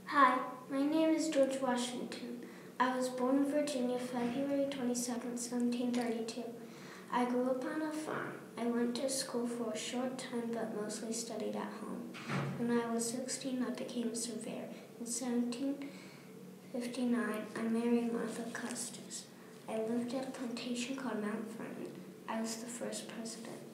Hi, my name is George Washington. I was born in Virginia, February 27, 1732. I grew up on a farm. I went to school for a short time, but mostly studied at home. When I was 16, I became a surveyor. In 1759, I married Martha Custis. I lived at a plantation called Mount Vernon. I was the first president.